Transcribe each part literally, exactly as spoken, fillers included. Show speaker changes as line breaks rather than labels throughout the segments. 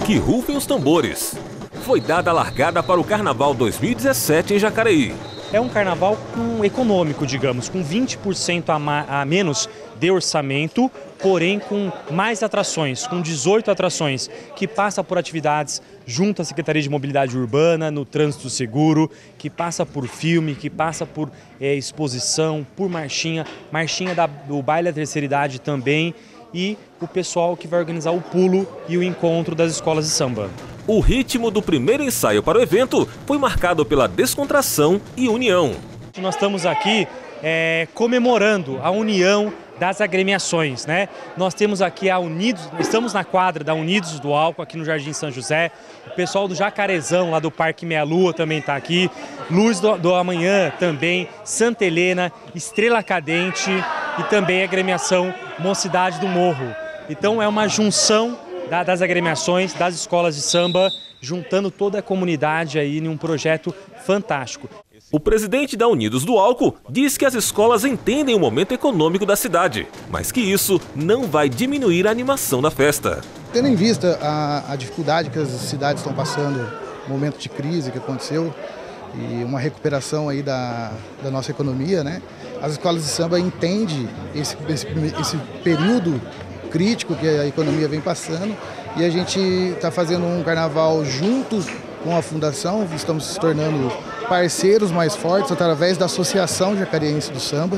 Que rufem os tambores. Foi dada a largada para o Carnaval dois mil e dezessete em Jacareí.
É um carnaval com, econômico, digamos, com vinte por cento a, ma a menos de orçamento, porém com mais atrações, com dezoito atrações, que passa por atividades junto à Secretaria de Mobilidade Urbana, no Trânsito Seguro, que passa por filme, que passa por é, exposição, por marchinha, marchinha da, do Baile da Terceira Idade também, e o pessoal que vai organizar o pulo e o encontro das escolas de samba.
O ritmo do primeiro ensaio para o evento foi marcado pela descontração e união.
Nós estamos aqui é, comemorando a união das agremiações, né? Nós temos aqui a Unidos, estamos na quadra da Unidos do Álcool, aqui no Jardim São José. O pessoal do Jacarezão, lá do Parque Meia Lua, também está aqui. Luz do, do Amanhã também, Santa Helena, Estrela Cadente e também a agremiação Mocidade do Morro. Então é uma junção da, das agremiações, das escolas de samba, juntando toda a comunidade aí em um projeto fantástico.
O presidente da Unidos do Álcool diz que as escolas entendem o momento econômico da cidade, mas que isso não vai diminuir a animação da festa.
Tendo em vista a, a dificuldade que as cidades estão passando, o momento de crise que aconteceu e uma recuperação aí da, da nossa economia, né? As escolas de samba entendem esse, esse, esse período crítico que a economia vem passando e a gente está fazendo um carnaval junto com a Fundação, estamos se tornando parceiros mais fortes através da Associação Jacariense do Samba,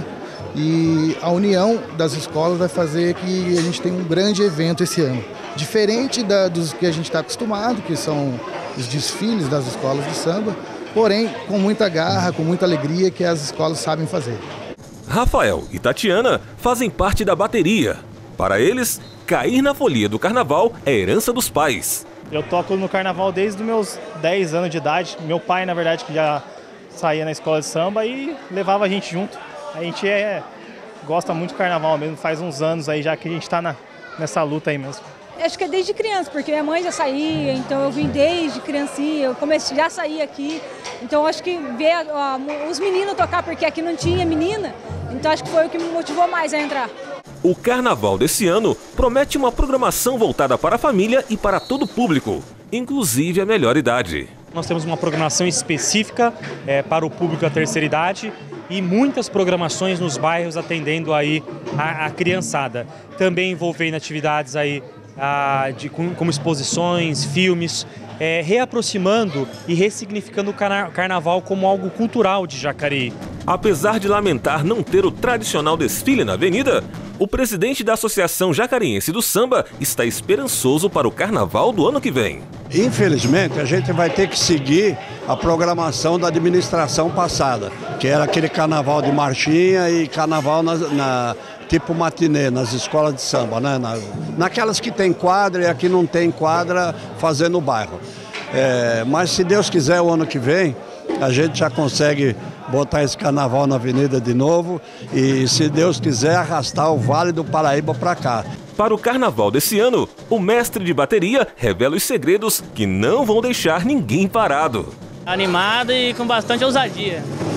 e a união das escolas vai fazer que a gente tenha um grande evento esse ano. Diferente da, dos que a gente está acostumado, que são os desfiles das escolas de samba, porém com muita garra, com muita alegria que as escolas sabem fazer.
Rafael e Tatiana fazem parte da bateria. Para eles, cair na folia do carnaval é herança dos pais.
Eu toco no carnaval desde os meus dez anos de idade. Meu pai, na verdade, que já saía na escola de samba e levava a gente junto. A gente é, gosta muito do carnaval mesmo, faz uns anos aí já que a gente está nessa luta aí mesmo.
Acho que é desde criança, porque minha mãe já saía, então eu vim desde criancinha, eu comecei, já saí aqui. Então acho que ver ó, os meninos tocar, porque aqui não tinha menina, então acho que foi o que me motivou mais a entrar.
O carnaval desse ano promete uma programação voltada para a família e para todo o público, inclusive a melhor idade.
Nós temos uma programação específica é, para o público da terceira idade e muitas programações nos bairros atendendo aí a, a criançada. Também envolvendo atividades aí a, de, como exposições, filmes, é, reaproximando e ressignificando o carna carnaval como algo cultural de Jacareí.
Apesar de lamentar não ter o tradicional desfile na avenida, o presidente da Associação Jacariense do Samba está esperançoso para o carnaval do ano que vem.
Infelizmente, a gente vai ter que seguir a programação da administração passada, que era aquele carnaval de marchinha e carnaval na, na, tipo matinê, nas escolas de samba, né? na, naquelas que tem quadra e aqui não tem quadra, fazer no bairro. É, mas se Deus quiser, o ano que vem, a gente já consegue botar esse carnaval na avenida de novo e, se Deus quiser, arrastar o Vale do Paraíba para cá.
Para o carnaval desse ano, o mestre de bateria revela os segredos que não vão deixar ninguém parado.
Animado e com bastante ousadia.